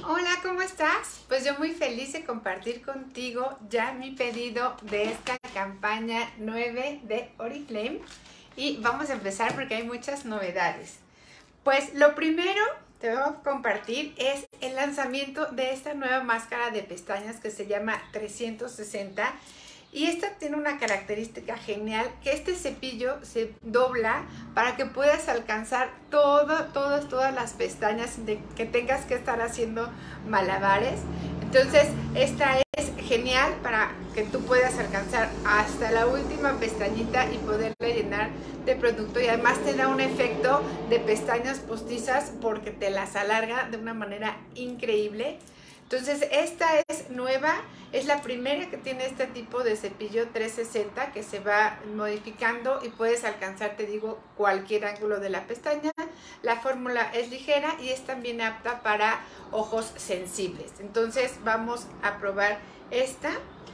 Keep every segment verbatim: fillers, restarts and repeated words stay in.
Hola, ¿cómo estás? Pues yo muy feliz de compartir contigo ya mi pedido de esta campaña nueve de Oriflame. Y vamos a empezar porque hay muchas novedades. Pues lo primero que te voy a compartir es el lanzamiento de esta nueva máscara de pestañas que se llama trescientos sesenta. Y esta tiene una característica genial, que este cepillo se dobla para que puedas alcanzar todo, todas, todas las pestañas de que tengas que estar haciendo malabares. Entonces esta es genial para que tú puedas alcanzar hasta la última pestañita y poderle llenar de producto, y además te da un efecto de pestañas postizas porque te las alarga de una manera increíble. Entonces esta es nueva, es la primera que tiene este tipo de cepillo trescientos sesenta que se va modificando y puedes alcanzar, te digo, cualquier ángulo de la pestaña. La fórmula es ligera y es también apta para ojos sensibles. Entonces vamos a probar esta.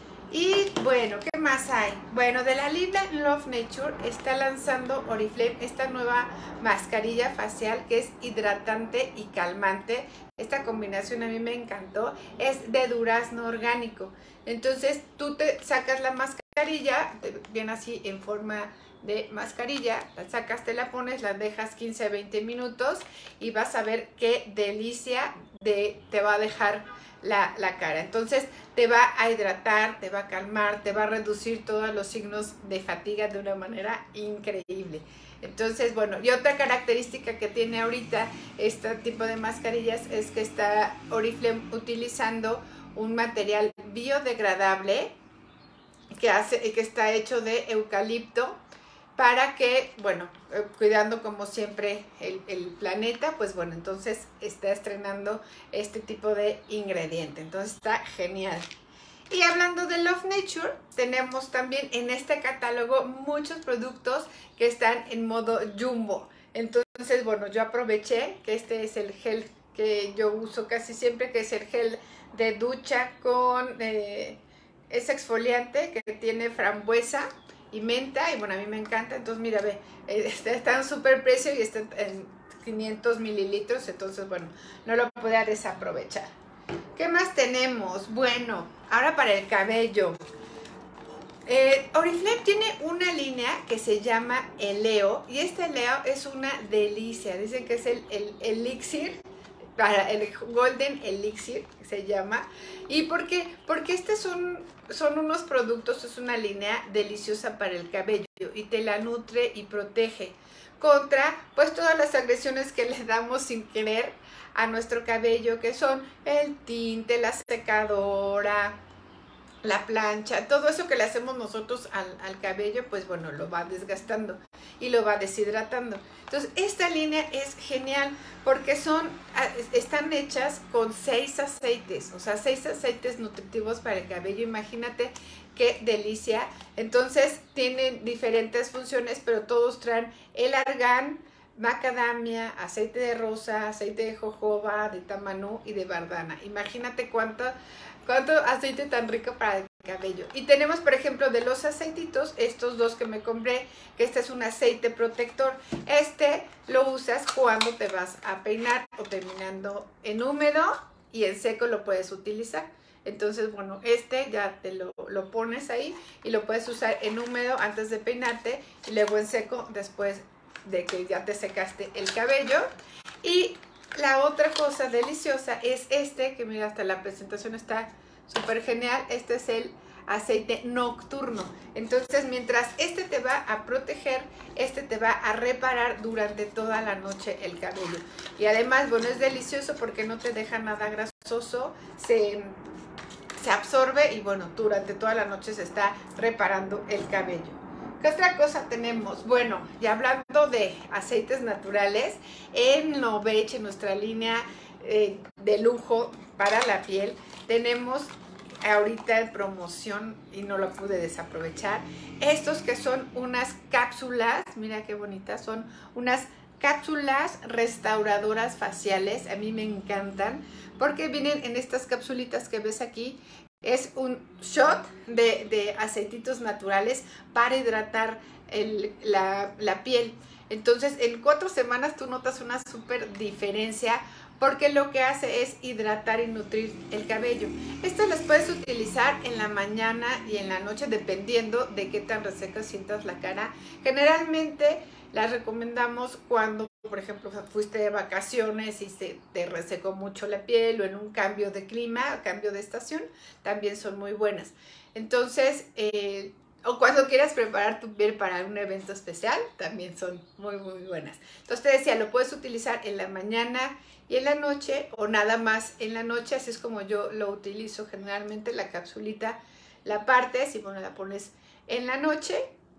Y bueno, ¿qué más hay? Bueno, de la línea Love Nature está lanzando Oriflame esta nueva mascarilla facial que es hidratante y calmante. Esta combinación a mí me encantó, es de durazno orgánico. Entonces tú te sacas la mascarilla, viene así en forma de mascarilla, la sacas, te la pones, la dejas quince a veinte minutos y vas a ver qué delicia de, te va a dejar la, la cara. Entonces te va a hidratar, te va a calmar, te va a reducir todos los signos de fatiga de una manera increíble. Entonces, bueno, y otra característica que tiene ahorita este tipo de mascarillas es que está Oriflame utilizando un material biodegradable que, hace, que está hecho de eucalipto, para que, bueno, eh, cuidando como siempre el, el planeta, pues bueno, entonces está estrenando este tipo de ingrediente. Entonces está genial. Y hablando de Love Nature, tenemos también en este catálogo muchos productos que están en modo jumbo. Entonces, bueno, yo aproveché que este es el gel que yo uso casi siempre, que es el gel de ducha con eh, es exfoliante que tiene frambuesa y menta, y bueno, a mí me encanta. Entonces mira, ve, está en súper precio y está en quinientos mililitros, entonces bueno, no lo podía desaprovechar. ¿Qué más tenemos? Bueno, ahora para el cabello. Eh, Oriflame tiene una línea que se llama Eleo, y este Eleo es una delicia. Dicen que es el, el, el elixir, para el Golden Elixir se llama. ¿Y por qué? Porque estos son, son unos productos, es una línea deliciosa para el cabello y te la nutre y protege contra pues todas las agresiones que le damos sin querer a nuestro cabello, que son el tinte, la secadora, la plancha, todo eso que le hacemos nosotros al, al cabello, pues bueno, lo va desgastando y lo va deshidratando. Entonces esta línea es genial porque son, están hechas con seis aceites, o sea, seis aceites nutritivos para el cabello. Imagínate qué delicia. Entonces tienen diferentes funciones, pero todos traen el argán, macadamia, aceite de rosa, aceite de jojoba, de tamanú y de bardana. Imagínate cuánto, cuánto aceite tan rico para el cabello. Y tenemos, por ejemplo, de los aceititos, estos dos que me compré, que este es un aceite protector. Este lo usas cuando te vas a peinar o terminando en húmedo, y en seco lo puedes utilizar. Entonces, bueno, este ya te lo, lo pones ahí y lo puedes usar en húmedo antes de peinarte y luego en seco después de que ya te secaste el cabello. Y la otra cosa deliciosa es este, que mira, hasta la presentación está súper genial. Este es el aceite nocturno. Entonces, mientras este te va a proteger, este te va a reparar durante toda la noche el cabello. Y además, bueno, es delicioso porque no te deja nada grasoso, se, se absorbe y bueno, durante toda la noche se está reparando el cabello. ¿Qué otra cosa tenemos? Bueno, ya hablando de aceites naturales, en Novage, en nuestra línea eh, de lujo para la piel, tenemos ahorita en promoción, y no lo pude desaprovechar, estos que son unas cápsulas, mira qué bonitas, son unas cápsulas restauradoras faciales. A mí me encantan porque vienen en estas capsulitas que ves aquí. Es un shot de, de aceititos naturales para hidratar el, la, la piel. Entonces, en cuatro semanas tú notas una súper diferencia porque lo que hace es hidratar y nutrir el cabello. Estas las puedes utilizar en la mañana y en la noche dependiendo de qué tan reseca sientas la cara. Generalmente las recomendamos cuando, por ejemplo, fuiste de vacaciones y se te resecó mucho la piel, o en un cambio de clima, cambio de estación, también son muy buenas. Entonces, eh, o cuando quieras preparar tu piel para un evento especial, también son muy, muy buenas. Entonces te decía, lo puedes utilizar en la mañana y en la noche, o nada más en la noche, así es como yo lo utilizo generalmente. La capsulita la partes y bueno, la pones en la noche,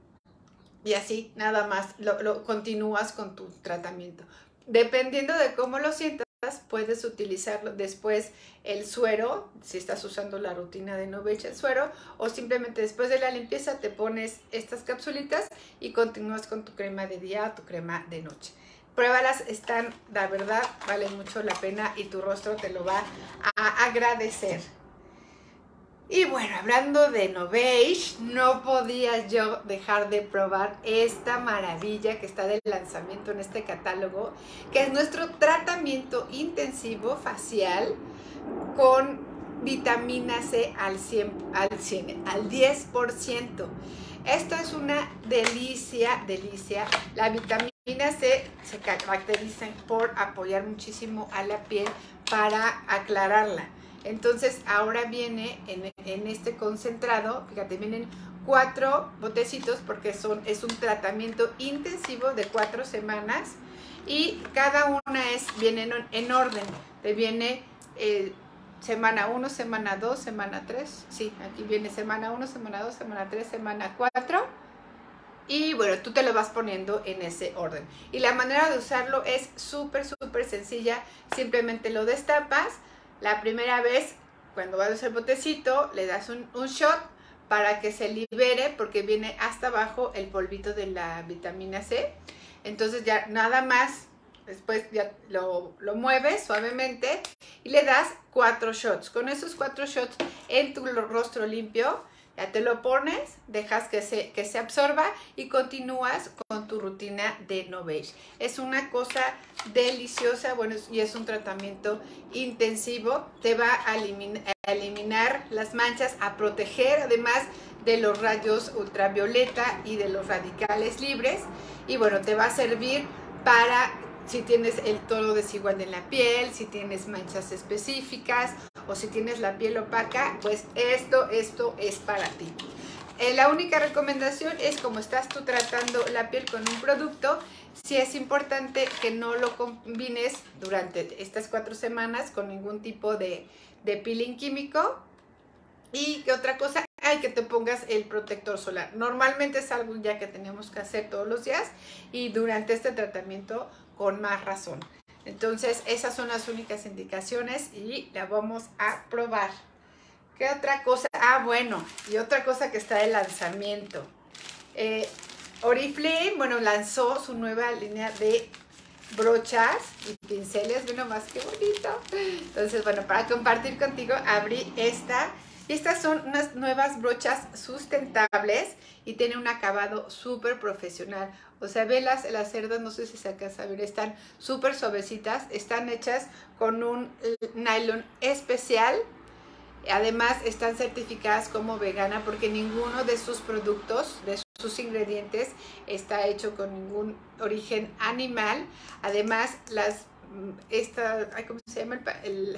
y así nada más lo, lo continúas con tu tratamiento. Dependiendo de cómo lo sientas, puedes utilizarlo después el suero, si estás usando la rutina de Novage, el suero, o simplemente después de la limpieza te pones estas capsulitas y continúas con tu crema de día o tu crema de noche. Pruébalas, están, la verdad, valen mucho la pena y tu rostro te lo va a agradecer. Y bueno, hablando de Novage, no podía yo dejar de probar esta maravilla que está de lanzamiento en este catálogo, que es nuestro tratamiento intensivo facial con vitamina C al cien, al cien, al diez por ciento. Esto es una delicia, delicia. La vitamina C se caracteriza por apoyar muchísimo a la piel para aclararla. Entonces ahora viene en, en este concentrado, fíjate, vienen cuatro botecitos porque son, es un tratamiento intensivo de cuatro semanas y cada una es, viene en, en orden. Te viene eh, semana uno, semana dos, semana tres, sí, aquí viene semana uno, semana dos, semana tres, semana cuatro. Y bueno, tú te lo vas poniendo en ese orden. Y la manera de usarlo es súper, súper sencilla. Simplemente lo destapas. La primera vez, cuando vas a usar el botecito, le das un, un shot para que se libere, porque viene hasta abajo el polvito de la vitamina C. Entonces ya nada más, después ya lo, lo mueves suavemente y le das cuatro shots. Con esos cuatro shots en tu rostro limpio, ya te lo pones, dejas que se, que se absorba y continúas con tu rutina de Novage. Es una cosa deliciosa, bueno, y es un tratamiento intensivo. Te va a eliminar, a eliminar las manchas, a proteger además de los rayos ultravioleta y de los radicales libres. Y bueno, te va a servir para si tienes el tono desigual en la piel, si tienes manchas específicas o si tienes la piel opaca, pues esto, esto es para ti. Eh, la única recomendación es, como estás tú tratando la piel con un producto, sí es importante que no lo combines durante estas cuatro semanas con ningún tipo de, de peeling químico. Y que otra cosa, hay que te pongas el protector solar. Normalmente es algo ya que tenemos que hacer todos los días y durante este tratamiento con más razón. Entonces esas son las únicas indicaciones y la vamos a probar. ¿Qué otra cosa? Ah, bueno, y otra cosa que está de lanzamiento. Eh, Oriflame, bueno, lanzó su nueva línea de brochas y pinceles. Ve nomás qué bonito. Entonces, bueno, para compartir contigo, abrí esta. Y estas son unas nuevas brochas sustentables y tiene un acabado súper profesional. O sea, ve las, las cerdas, no sé si se alcanza a ver, están súper suavecitas. Están hechas con un nylon especial. Además, están certificadas como vegana porque ninguno de sus productos, de sus ingredientes, está hecho con ningún origen animal. Además, las, esta, ¿cómo se llama? El... el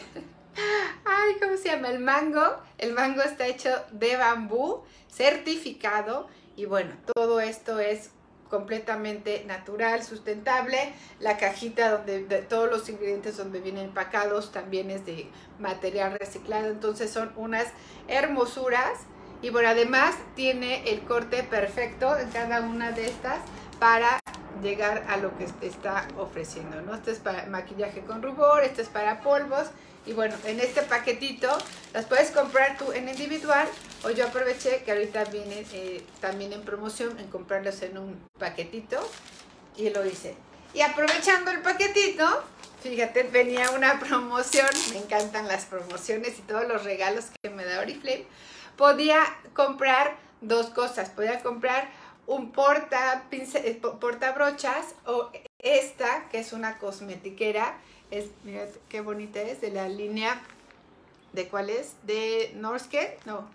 Ay, ¿cómo se llama? El mango. El mango está hecho de bambú, certificado. Y bueno, todo esto es completamente natural, sustentable. La cajita donde de todos los ingredientes donde vienen empacados también es de material reciclado. Entonces son unas hermosuras. Y bueno, además tiene el corte perfecto en cada una de estas para llegar a lo que te está ofreciendo, ¿no? Este es para maquillaje con rubor, este es para polvos. Y bueno, en este paquetito las puedes comprar tú en individual, o yo aproveché que ahorita viene eh, también en promoción en comprarlos en un paquetito y lo hice. Y aprovechando el paquetito, fíjate, venía una promoción. Me encantan las promociones y todos los regalos que me da Oriflame. Podía comprar dos cosas. Podía comprar un porta, pincel, porta brochas o esta que es una cosmetiquera. Es, mira qué bonita es, de la línea, ¿de cuál es? ¿De Norske? No.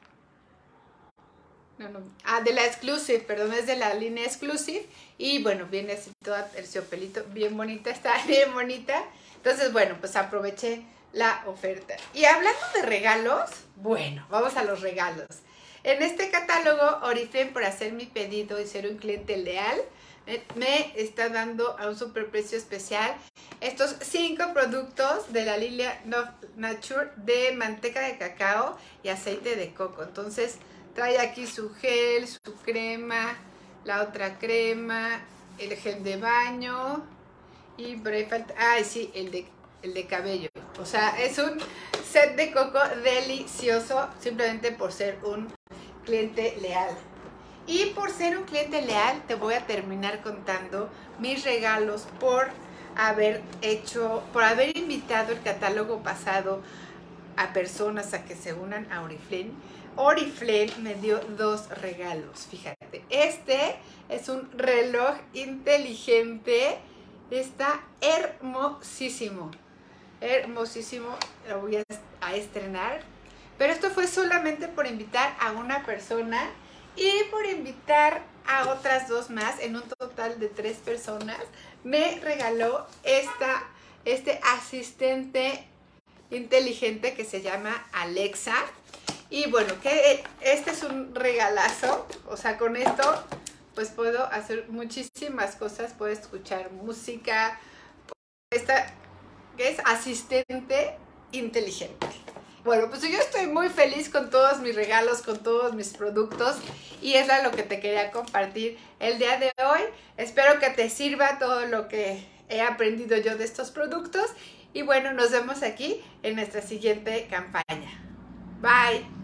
No, no. Ah, de la Exclusive, perdón, es de la línea Exclusive. Y bueno, viene así toda terciopelito, bien bonita, está bien bonita. Entonces, bueno, pues aproveché la oferta. Y hablando de regalos, bueno, vamos a los regalos. En este catálogo, Oriflame, por hacer mi pedido y ser un cliente leal, me está dando a un super precio especial estos cinco productos de la línea Nature de manteca de cacao y aceite de coco. Entonces trae aquí su gel, su crema, la otra crema, el gel de baño y por ahí falta, ay sí, el de, el de cabello. O sea, es un set de coco delicioso simplemente por ser un cliente leal. Y por ser un cliente leal, te voy a terminar contando mis regalos por haber hecho, por haber invitado el catálogo pasado a personas a que se unan a Oriflame. Oriflame me dio dos regalos, fíjate. Este es un reloj inteligente, está hermosísimo, hermosísimo, lo voy a estrenar. Pero esto fue solamente por invitar a una persona y por invitar a otras dos más, en un total de tres personas, me regaló esta, este asistente inteligente que se llama Alexa. Y bueno, que este es un regalazo, o sea, con esto pues puedo hacer muchísimas cosas, puedo escuchar música, esta que es asistente inteligente. Bueno, pues yo estoy muy feliz con todos mis regalos, con todos mis productos y es lo que te quería compartir el día de hoy. Espero que te sirva todo lo que he aprendido yo de estos productos y bueno, nos vemos aquí en nuestra siguiente campaña. Bye.